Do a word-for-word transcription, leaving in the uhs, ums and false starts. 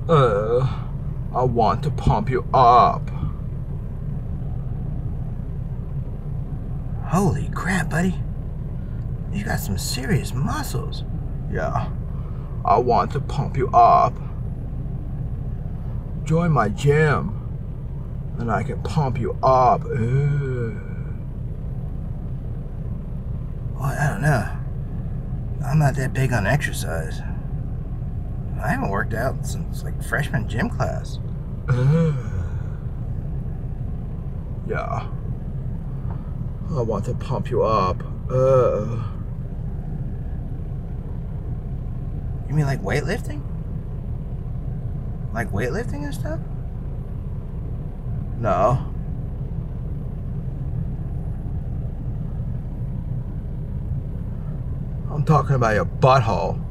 Uh, I want to pump you up. Holy crap, buddy. You got some serious muscles. Yeah, I want to pump you up. Join my gym, and I can pump you up. Uh. Well, I don't know. I'm not that big on exercise. I haven't worked out since like freshman gym class. Uh. Yeah, I want to pump you up. Uh. You mean like weightlifting? Like weightlifting and stuff? No. I'm talking about your butthole.